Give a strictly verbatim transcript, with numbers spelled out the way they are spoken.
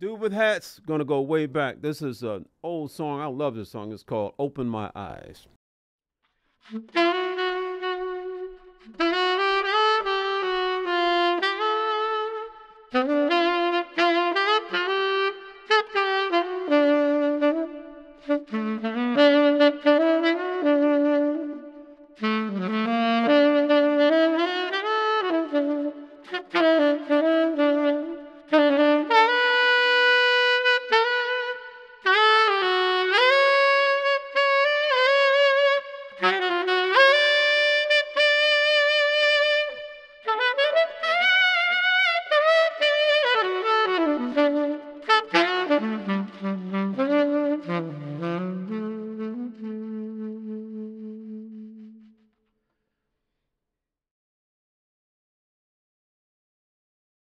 Dude with Hats, gonna go way back. This is an old song. I love this song. It's called Open My Eyes.